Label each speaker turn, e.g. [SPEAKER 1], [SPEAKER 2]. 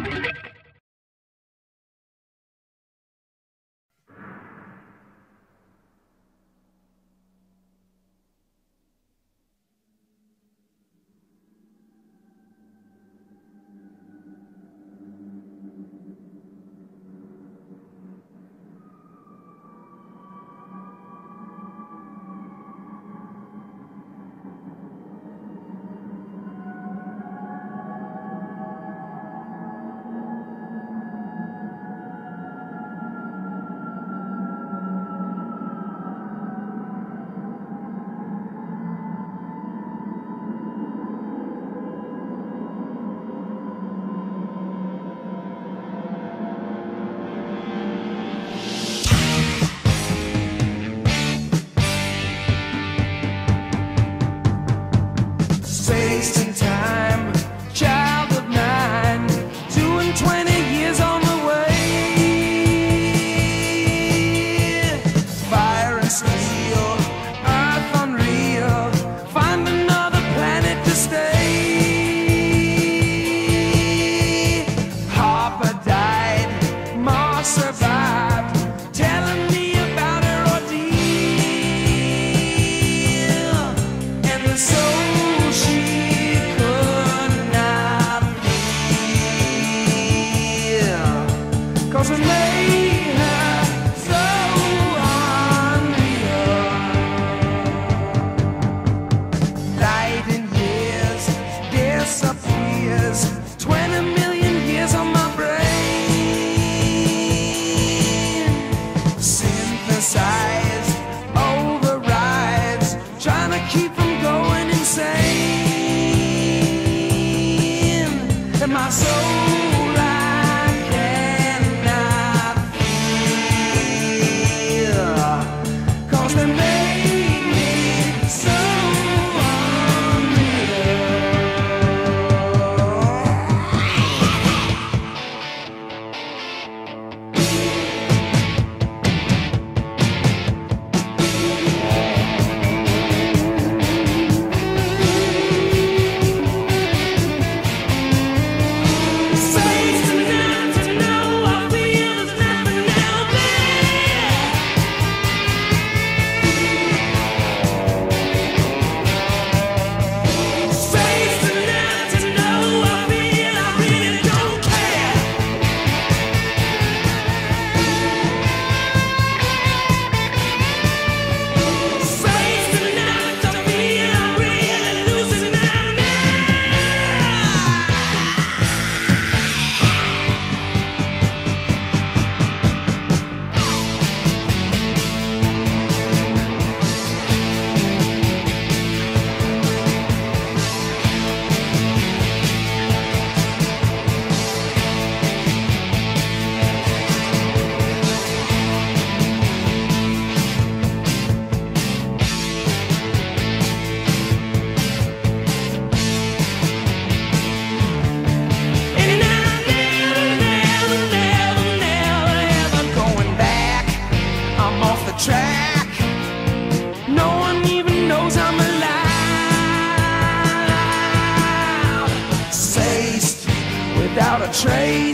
[SPEAKER 1] Space and time, child of 9, 2 and 20 years on the way. Fire and steel, earth unreal, find another planet to stay. Harper died, Mars survived, telling me about her ordeal. And the soul she could not feel, 'cause it made her so unreal. Light in years disappears, 20 million years on my brain. Synthesize, overrides, trying to keep from going insane. And my soul I cannot feel, 'cause they made me so unreal. Space enough to know I feel there's nothing out there. Space enough to know I feel I really don't care. Space enough to feel I'm really losing my mind. And I'm never, never, never, never, ever going back. I'm off the track. No one even knows I'm alive. Spaced without a trace.